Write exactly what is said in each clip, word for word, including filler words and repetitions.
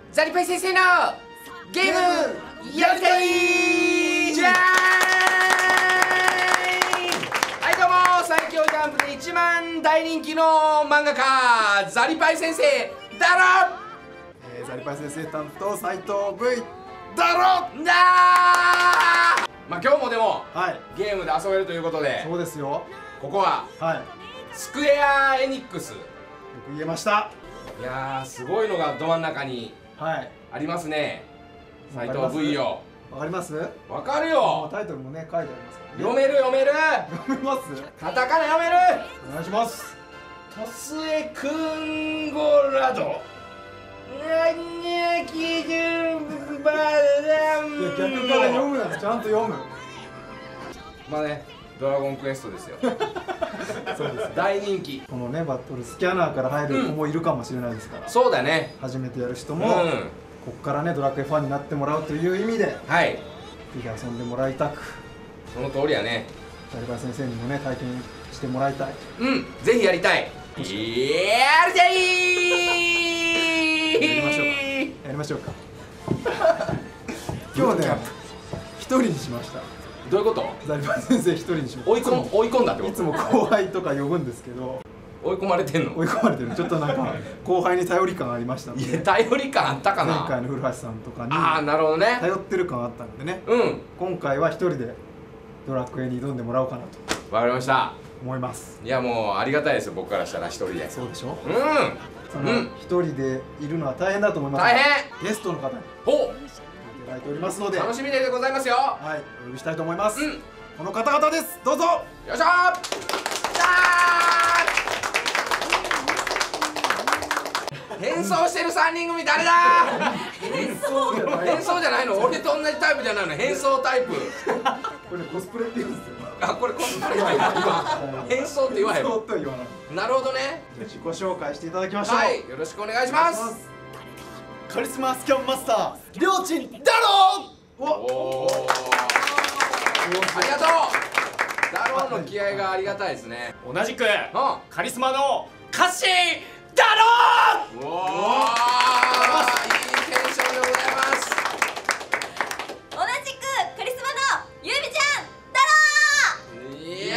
ザリパイ先生のゲームやりたいじゃーん。はいどうも、最強ジャンプで一番大人気の漫画家ザリパイ先生だろ、 えー、ザリパイ先生担当斉藤 V だろだー。まあ今日もでも、はい、ゲームで遊べるということで、 そうですよ。 ここは、はい、スクエアエニックス。よく言えました。 いやー、すごいのがど真ん中にありますね、はい、斉藤 V よ。 わかります？ わかるよ。 タイトルもね書いてありますからね。 読める読める読めます？ カタカナ読める。 お願いします。 トスエクンゴラドラニャキジュバラム。 いや、逆から読むやつちゃんと読む。 まあね、ドラゴンクエストですよ。そうです、大人気。このね、バトルスキャナーから入る子もいるかもしれないですから、うん、 そうだね。 初めてやる人も、うん、ここからねドラクエファンになってもらうという意味で、はい、ぜひ遊んでもらいたく。 その通りやね。 ザリパイ先生にもね体験してもらいたい。 うん、ぜひやりたい。やりたい。 やりましょうか。やりましょうか。今日ね、一人にしました。 どういうこと？ザリパイ先生一人にしました。 追い込ん追い込んだってこと？ いつも後輩とか呼ぶんですけど、 追い込まれてんの？ 追い込まれてる。ちょっとなんか後輩に頼り感ありましたので。いや、 頼り感あったかな。 前回の古橋さんとかに、 ああ、なるほどね。 頼ってる感あったのでね。うん。今回は一人でドラクエに挑んでもらおうかなと。 わかりました。 思います。 いや、もうありがたいですよ、僕からしたら一人で。 そうでしょ。 うん。 その一人でいるのは大変だと思います。 大変。ゲストの方にほういただいておりますので、 楽しみでございますよ。 はい、お呼びしたいと思います。この方々です。どうぞ。 よいしょー。変装してるさんにん組誰だ。変装じゃない。変装じゃないの。俺と同じタイプじゃないの。変装タイプ。 これコスプレって言うんですよ。 あ、これコスプレじゃない。変装って言わへん。 変装と言わない。 なるほどね。 自己紹介していただきましょう。 はい、よろしくお願いします。 カリスマスキャンマスター、りょうちんだろう。おお。 ありがとう。ダローの気合がありがたいですね。 同じくカリスマのカッシーダロー。 おお、いいテンションでございます。 同じくカリスマのゆうみちゃんダロー。イエーイ。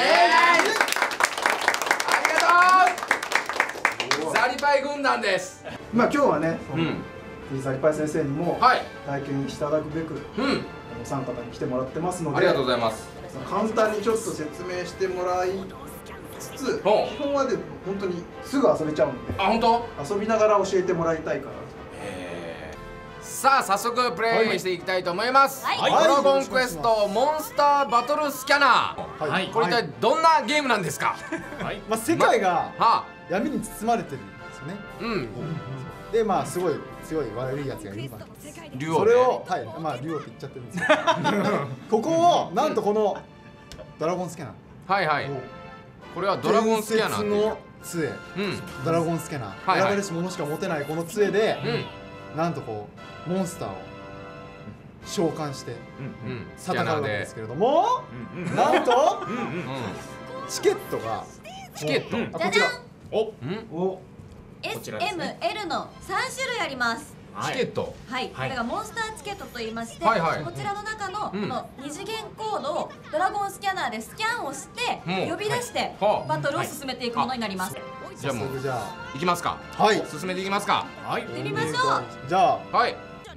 ありがとう。ザリパイ軍団です。 まあ今日はね、ザリパイ先生にも体験していただくべく、お三方に来てもらってますので、 ありがとうございます。 簡単にちょっと説明してもらいつつ、基本はで本当にすぐ遊べちゃうので、 あ、本当？ 遊びながら教えてもらいたいかなと。 さあ、早速プレイしていきたいと思います。ドラゴンクエストモンスターバトルスキャナー。はい、これ一体どんなゲームなんですか？ はい、まあ世界が闇に包まれてるんですよね。うん。で、まあすごい強い悪いやつがいるわけです。 竜王ね。 それを、はい、まあ竜王って言っちゃってるんですけど、ここをなんとこのドラゴンスキャナー。 はいはい。これはドラゴンスキャナーの杖、ドラゴンスキャナー。選べるしものしか持てないこの杖で、なんとこうモンスターを召喚して戦うわけですけれども、なんとチケットがチケットこちら。 おお。 エス、エム、エル のさん種類あります。 チケット。 はい、これがモンスターチケットと言いまして、 はいはい、 こちらの中のこの二次元コードをドラゴンスキャナーでスキャンをして呼び出してバトルを進めていくものになります。 じゃあもうじゃあ行きますか。はい、進めていきますか。 はい、行ってみましょう。 じゃあ、 はい。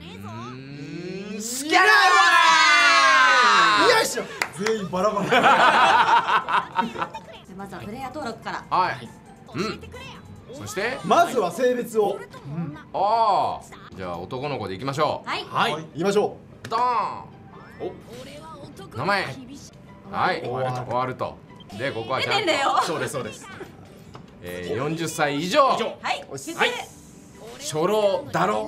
スキャナー。 よいしょ。全員バラバラ。 まずはプレイヤー登録から。 はい。うん。そしてまずは性別を、 ああ、じゃあ男の子でいきましょう。 はいはい、行きましょう。ドーン。お、名前。はい、終わると。で、ここはちゃんと。 そうですそうです。 ええ、よんじゅっさい以上。はい。 はい。 初老だろ。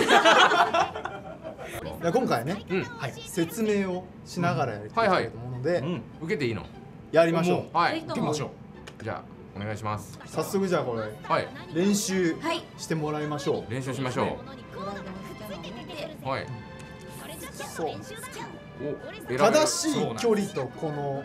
今回ね、説明をしながらやりたいと思うので、 受けていいの？ やりましょう。 はい、受けましょう。じゃあお願いします。 早速じゃあこれ、はい、練習してもらいましょう。 練習しましょう。はい。 そう。正しい距離とこの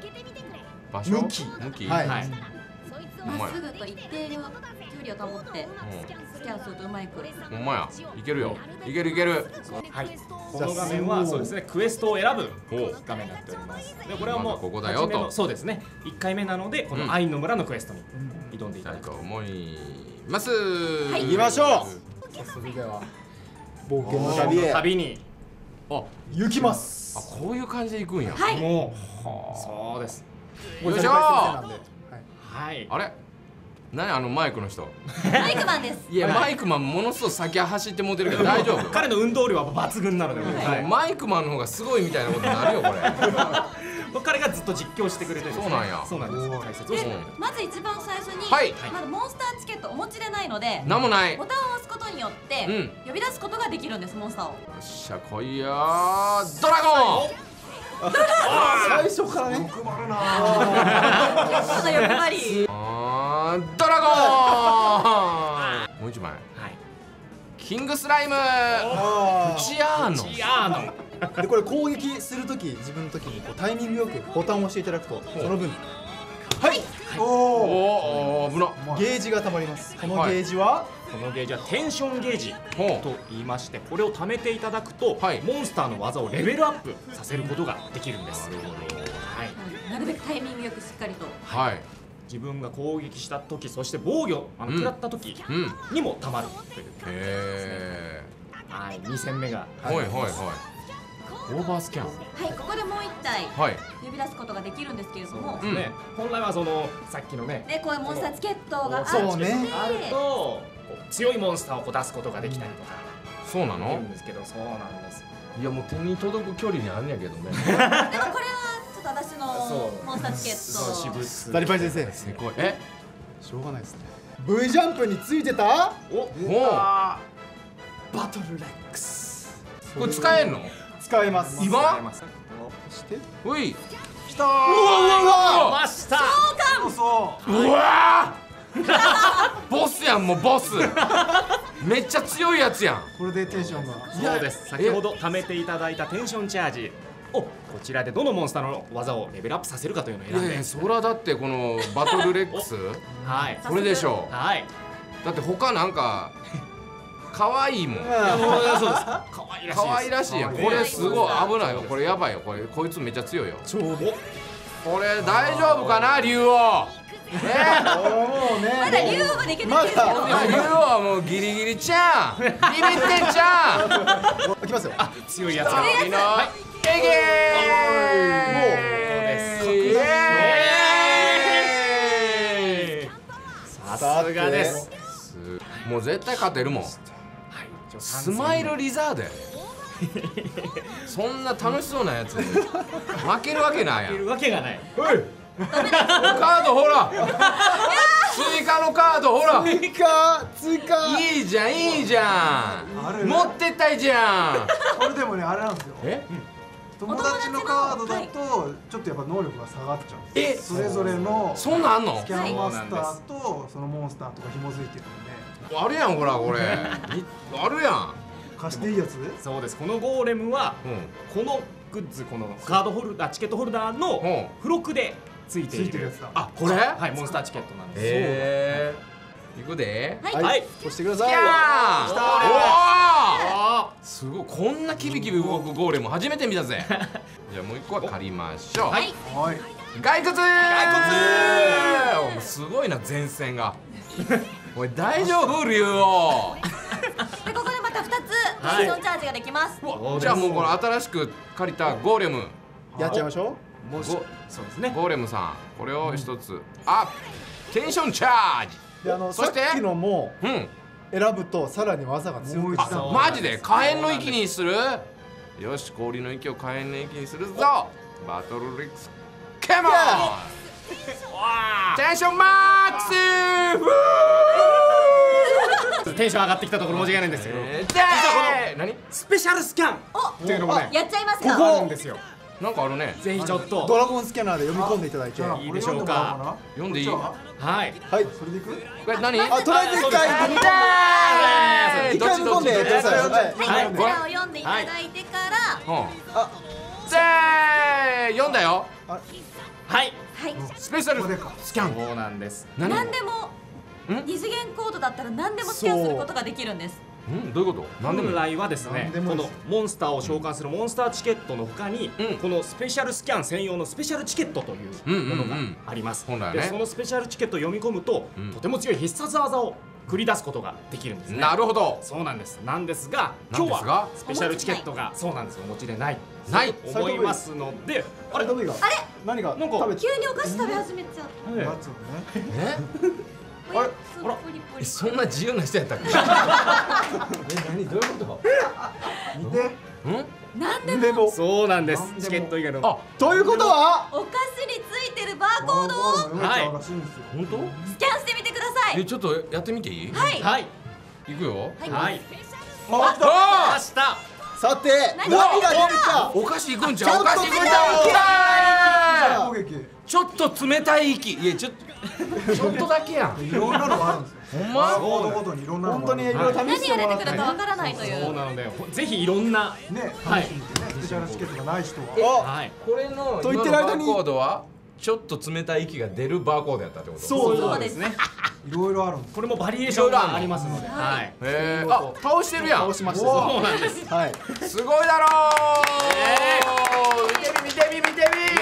向き、 向き、 はい。まっすぐと一定の距離を保ってスキャンするとうまいく。 ほんまや、いけるよ。いけるいける。 はい。この画面はそうですね、クエストを選ぶ画面になっております。で、これはもうここだよと。 そうですね。いっかいめなので、この愛の村のクエストに挑んでいただくと思います。 行きましょう。それでは冒険の旅へ旅にあ行きます。 あ、こういう感じで行くんや。 はい。 もうそうです。 よいしょ。 はい。 あれ？何あのマイクの人？ マイクマンです。 いや、マイクマンものすごい先走って持てるけど大丈夫？ 彼の運動量は抜群なので、 マイクマンの方がすごいみたいなことになるよこれ。 彼がずっと実況してくれてる。 そうなんや。 そうなんです。解説をしてくれてる。 まず一番最初に、まだモンスターチケットお持ちでないので、 なんもない。 ボタンを押すことによって呼び出すことができるんです、モンスターを。よっしゃ来いよー、ドラゴン。 最初からね。 欲張るなー。結構な欲張り。 あー、ドラゴン。もう一枚。キングスライム。チアーノ。 チアーノ。 でこれ攻撃するとき、自分のときにこうタイミングよくボタンを押していただくとその分はいおお危なゲージがたまります。このゲージはこのゲージはテンションゲージと言いまして、これを貯めていただくとモンスターの技をレベルアップさせることができるんです。 なるべくタイミングよくしっかりと。 はい。 自分が攻撃した時、そして防御あの食らった時にもたまるという。へえ。 はい、に戦目が。 はいはいはい。オーバースキャン。 はい、ここでもう一体呼び出すことができるんですけれども、 本来はそのさっきのね、 ね、こういうモンスターチケットがあってあると強いモンスターを出すことができたりとか。 そうなの？ んですけど、そうなんです。 いやもう手に届く距離にあんやけどね。でもこれはちょっと私のモンスターチケット。 ダリパイ先生。 すごい。え？ しょうがないですね。V ジャンプについてた？ お、 バトルレックス。 これ使えるの？ 使えます。 今？ して。 うい。 きたー。うわうわうわ。ました。 そうそう。 うわー。ボスやんもうボス。めっちゃ強いやつやん。 これでテンションが。 そうです。先ほど貯めていただいたテンションチャージをこちらでどのモンスターの技をレベルアップさせるかというのを選んで。 いやそらだってこのバトルレックス。 はい。 これでしょ。 はい。 だって他なんか。可愛いもん。 そうです。可愛らしい。 可愛らしいやん。これすごい危ないよ。これやばいよ。これこいつめっちゃ強いよ。 ちょうど。 これ大丈夫かな竜王。ね。 もうね。 まだ竜王までいけてないですよ。 竜王はもうギリギリちゃん。ビビってんちゃん。 いきますよ。 あ、強いやつ。 強いの。えげー。さすがです。 もう絶対勝てるもん。スマイルリザードやで。そんな楽しそうなやつに負けるわけないやん。 負けるわけがない。 カードほら。追加のカードほら。 追加追加。 いいじゃんいいじゃん。持ってったいじゃん。 これでもねあれなんですよ。 え？ 友達のカードだとちょっとやっぱ能力が下がっちゃうんです。 え？ それぞれのそんなんあんの？ スキャンマスターとそのモンスターとか紐づいてるんで。 あるやんほらこれ。あるやん。 貸していいやつ？ そうです。このゴーレムはこのグッズ、このカードホルダーチケットホルダーの付録でついているやつだ。 あ、これ？ はい、モンスターチケットなんです。 へー。いくで。 はい。押してください。 きゃー。すごい、こんなキビキビ動くゴーレム初めて見たぜ。じゃあもう一個は借りましょう。 はい。 骸骨。骸骨。すごいな前線が。おい大丈夫竜王。 でここでまたふたつテンションチャージができます。 じゃあもうこの新しく借りたゴーレムやっちゃいましょう。もうそうですね。 ゴーレムさんこれを一つアップテンションチャージ。 であのさっきのも選ぶとさらに技が強くなる。 あマジで火炎の域にする。よし氷の域を火炎の域にするぞ。バトルレックスカモン。テンションマックス。 テンション上がってきたところ間違いないんですよ。 実はこの何スペシャルスキャンっていうのもねやっちゃいますか。 ここあるんですよ。 なんかあるね。 ぜひちょっとドラゴンスキャナーで読み込んでいただいていいでしょうか。 読んでいい？ はいはい。 それでいく？ これ何？ あとりあえず一回読み込んで一回読み込んでください。 はい。こちらを読んでいただいてから。 あ、ぜー読んだよ。 はい。 はい。 スペシャルスキャン。 そうなんです。 何でも二次元コードだったら何でもスキャンすることができるんです。 うん、どういうこと？ 本来はですね、このモンスターを召喚するモンスターチケットの他に、このスペシャルスキャン専用のスペシャルチケットというものがあります。でそのスペシャルチケットを読み込むと、とても強い必殺技を繰り出すことができるんですね。 なるほど。 そうなんです。なんですが、今日はスペシャルチケットがそうなんです。お持ちでないない思いますので、 あれあれ何がなんか急にお菓子食べ始めちゃう。 やつをね。 え？ あれ、 ほら、 えそんな自由な人やったっけ？え、何どういうこと？ 見て。 うん？ なんでも。 そうなんです。チケット以外の。 あ、ということは？ お菓子についてるバーコードをはい。 本当？ スキャンしてみてください。 え、ちょっとやってみていい？ はい。 はい。 いくよ。 はい。 あっあました。 さて、何が出るか。 お菓子いくんちゃう？お菓子いくんちゃう？ 攻撃。 ちょっと冷たい息。いや、ちょっとちょっとだけやん。 いろんなのがあるんですよ。 ほんま？ コードごとにいろんなの本当にいろいろ試何してもらってが出てくるかわからないという。 そうなので、ぜひいろんなね、 はい楽しんでね、スペシャルチケットがない人は。 はい。 これのと言今のバーってる間にコードはちょっと冷たい息が出るバーコードやったってこと？ そうそうですね。 いろいろあるんです。 これもバリエーションがありますので、はい。 へえ。あ、倒してるやん。 倒しました。 そうなんです。 はい。 すごいだろう。見てみ見てみ見てみ。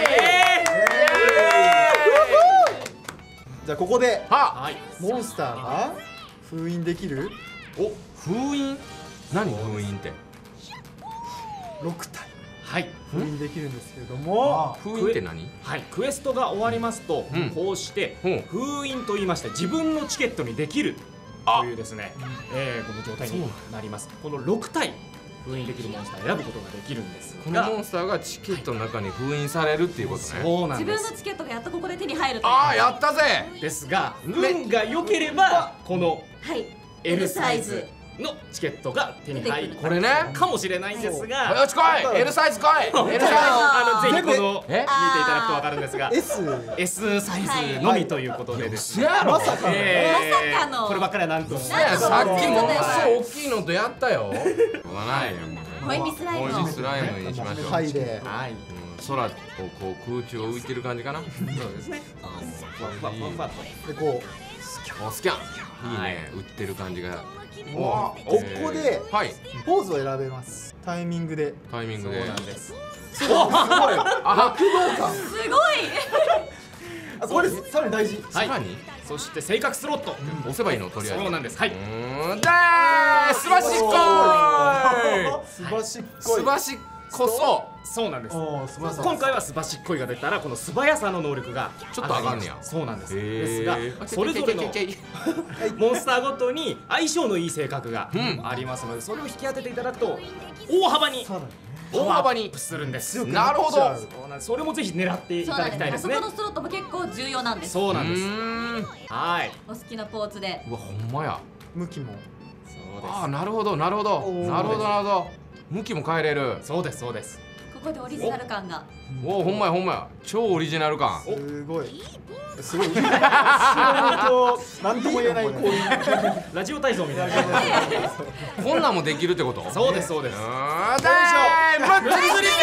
じゃあここでは。 はい。 モンスターが封印できるお、封印？何封印って？ ろくたいはい。 封印できるんですけれども、 封印って何？ はい、クエストが終わりますと、 うんこうしてうん封印と言いまして自分のチケットにできるあというですね、えーこの状態になります。このろくたい封印できるモンスターを選ぶことができるんですこのが、 モンスターがチケットの中に封印されるっていうことね。 そうなん自分のです。 チケットがやっとここで手に入るという。 ああ、やったぜ。 ですが、運が良ければこのはい。 L サイズのチケットが手に入るこれね。 かもしれないんですが、 よし来い。L サイズ来い。L サイあのぜひこの見ていえただくとわかるんですが、 S S サイズのみということでですズ。 ね。 やろ。 まさかのえーまさかのこればっかりはなんとも。 いやさっきものすごい大きいのとやったよ。しょうがないよ。 ホイミスライムホイミスライムにしましょう。 はいではい。 うん空をこう空中を浮いてる感じかな。 そうですね。ふわふわふわふわと。 でこおスキャン。いいね。売ってる感じが。 うここではい。 ポーズを選べます。タイミングでタイミングで。 そうなんです。 すごいあ、 すごい。 あこれさらに大事はいさらにそして性格スロット。 押せばいいのとりあえず。 そうなんです。はいうーんでーすばしっこい。 すばしっこいすばしっこそそうなんです。 おお、素晴らしい。 今回はすばしっこいが出たらこの素早さの能力がちょっと上がんねやそうなんです。 へーですがそれぞれのけけけけけモンスターごとに相性のいい性格がうんありますので、それを引き当てていただくと大幅にさらに大幅にアップするんです。 強くなるほどなっちゃうそうなんです。それもぜひ狙っていたそうなんです。あそだきたいですねこのスロットも結構重要なんです。 そうなんです。 うーんはい。 お好きなポーズで。 うわほんまや。 向きもそうでああなるほどなるほどおーなるほどなるほど向きも変えれる。 す。そうですそうです。 ここでオリジナル感が。 おおほんまやほんまや超オリジナル感。 すごいすごい後ろにこう何とも言えないこういうラジオ体操みたいな。 こんなんもできるってこと？ そうですそうです。 うーんでーむっつりすり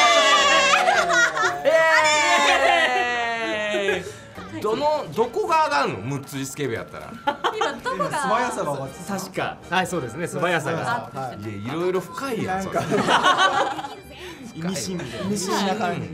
えーどのどこが上がんの？むっつりスケベやったら。 今どこが。 素早さが上がってた。 確か。はいそうですね。素早さが。 あはいいやいろいろ深いやそれなんんか意味深みたいな。 意味深な感じ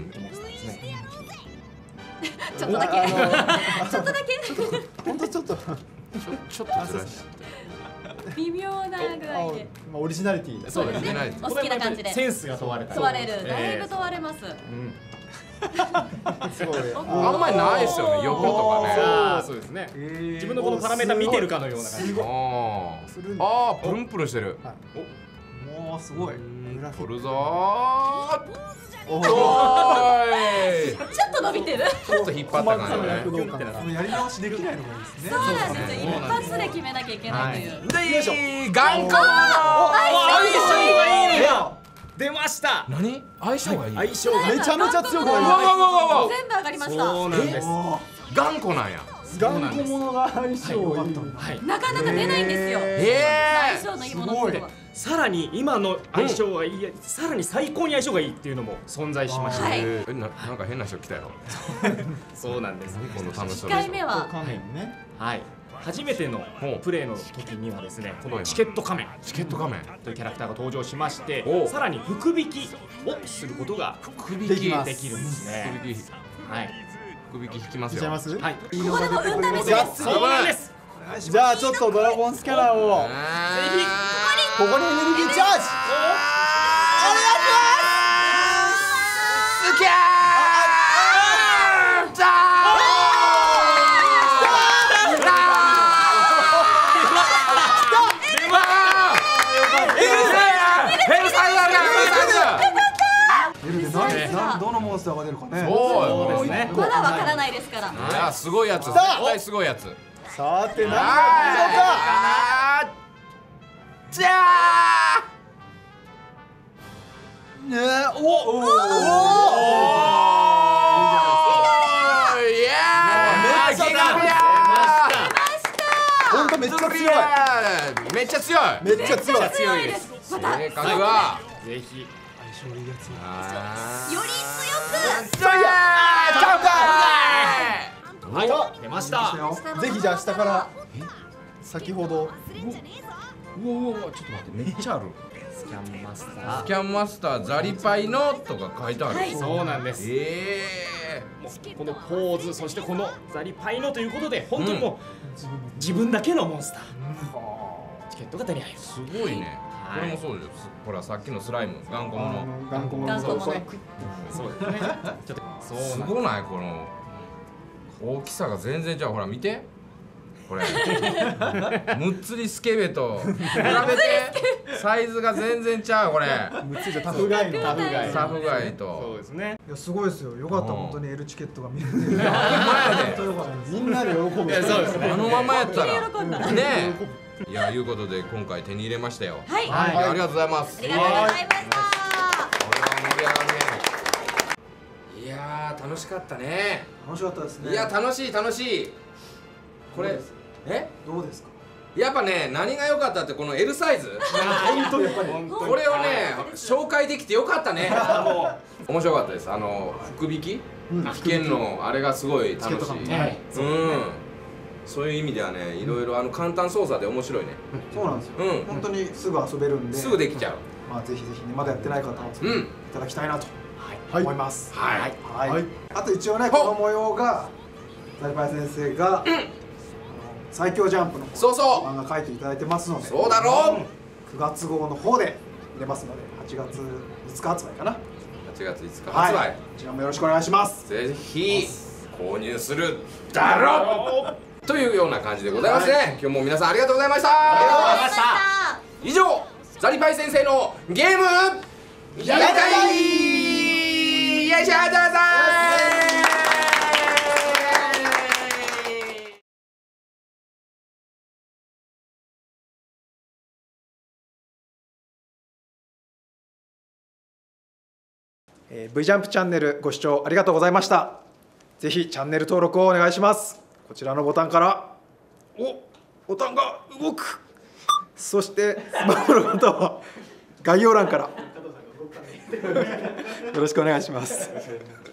ちょっとだけ。 あのちょっとだけ。 ほんとちょっとちょちょっとずらし微妙な具合あで。 まあオリジナリティそうですねね。 お好きな感じでセンスが問われた。 問われる。 えーだいぶ問われます。 うん。 すごいあんまりないですよね横とかね。 さあそうですね。 えー自分のこのパラメータ見てるかのような感じ。 あーするんだあープルンプルンしてる。 もうすごい。 取るぞー。 おおおーい。 ちょっと伸びてる。 ちょっと引っ張った感じね。 躍動感がこのやり直しできないのがいいですね。 そうなんですよ。 そう一発で決めなきゃいけないという。 で、頑固。 相性がいいのが出ました。 何？相性がいい。 相性が。 めちゃめちゃ強くなりうわうわうわうわ全部上がりました。 そうなんです。 お頑固なんや。 頑固者が相性いいはい。 なかなか出ないんですよ。 え相性のいいものってのは。 さらに今の相性がいい、さらに最高に相性がいいっていうのも存在しました。 はいえーななんか変な人来たよ。 そうなんです。 何この楽し一そう回目は画面ねはい。 初めてのプレイの時にはですね、このチケット仮面チケット仮面というキャラクターが登場しまして、さらに福引きをすることができるんですね。はい、 福引き引きますよ。 引きます。 はい。 ここでも運試しです。 そうなんです。 じゃあちょっとドラゴンスキャナーをぜひここにエネルギーチャージ。お願いします。 スキャーじゃーどのモンスターが出るかね。 そうですね。 まだわからないですから。 いやすごいやつ。絶対すごいやつ。 さて何が出るのか。 じゃあ。 ねえ、おおおお。 いやめっちゃ強い。本当めっちゃ強い。 めっちゃ強い。 めっちゃ強い。 強いです。 性格はぜひ。 相性いいやつ。 より強く。 強い。 はい、出ました。 ぜひじゃあ下から先ほど。 うわうわちょっと待ってめっちゃある。 スキャンマスター。 スキャンマスターザリパイのとか書いてある。 そうなんです。 ええ。このポーズ、そしてこのザリパイのということで本当にもう自分だけのモンスター。チケットが手に入る。 すごいね。これもそうです。ほらさっきのスライム、ガンコモの。 ガンコモの。そうそうですね。ちょっとすごないこの大きさが全然じゃあほら見て。これむっつりスケベと比べてサイズが全然ちゃうこれ。 むっつりじゃタフガイのタフガイ。 タフガイと。 そうですね。 いやすごいですよ。よかった本当に L チケットが見れて。 みんなで喜ぶ。 そうですね。 あのままやったらねえ。いやいうことで今回手に入れましたよ。 はい。 ありがとうございます。 ありがとうございました。 これは盛り上がるね。いやー楽しかったね。 楽しかったですね。 いや楽しい楽しい。これえどうですか。 やっぱね何が良かったってこの L サイズ。 本当やっぱり。 これをね紹介できてよかったね。面白かったです。あの福引き引けんのあれがすごい楽しい。うん。そういう意味ではね、いろいろあの簡単操作で面白いね。 そうなんですよ。本当にすぐ遊べるんで。 すぐできちゃう。 まあぜひぜひねまだやってない方はうんいただきたいなと思います。 はいはい。あと一応ねこの模様がザリパイ先生が最強ジャンプのそうそう漫画書いていただいてますので。 そうだろう。 くがつ号の方で出ますのではちがついつか発売かな。はちがついつか発売。 こちらもよろしくお願いします。 ぜひ購入するだろう。というような感じでございますね。今日も皆さんありがとうございました。 ありがとうございました。 以上ザリパイ先生のゲームやりたいよいしょどうぞ。 えー、V ジャンプチャンネルご視聴ありがとうございました。ぜひチャンネル登録をお願いします。こちらのボタンからおボタンが動く。そしてスマホの方は概要欄からよろしくお願いします。